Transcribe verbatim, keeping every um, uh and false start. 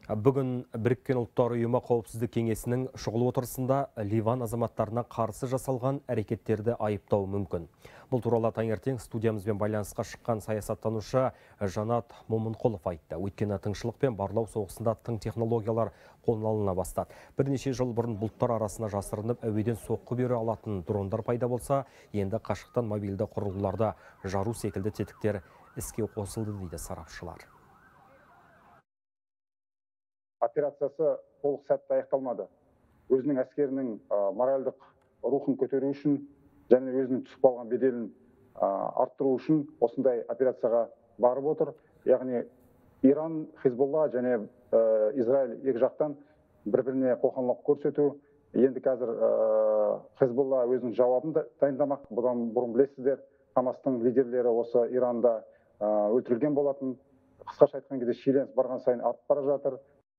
Бүгін Біріккен ұлттар ұйымы қауіпсіздік кеңесінің шұғыл отырысында Ливан азаматтарына қарсы жасалған әрекеттерді айыптау мүмкін. Бұл туралы таңертең студиямызбен байланысқа шыққан саясаттанушы Жанат Момынқұлов айтты. Өйткені тыңшылық пен барлау соғысында тың технологиялар қолданылына бастады. Бірнеше жыл бұрын бұлттар арасына жасырынып, әуеден соққы бере алатын дрондар пайда болса, енді қашықтан мобильді құрылғыларды жару секілді тетіктер іске қосылды дейді сарапшылар. Операциясы толық сәтті аяқталмады. Өзінің әскерінің моральдық рухын көтеру үшін және өзінің түсіп қалған беделін арттыру үшін осындай операцияға барып отыр. Яғни Иран, Хизболла және Израиль екі жақтан бір-біріне қоқанлық көрсету. Енді қазір Хизболла өзінің жауабын дайындамақ. Бұдан бұрын білесіздер, Хамастың лидерлері осы Иранда өлтірілген болатын. Қысқаша айтқан кезде шиеленіс барған сайын артып бара жатыр.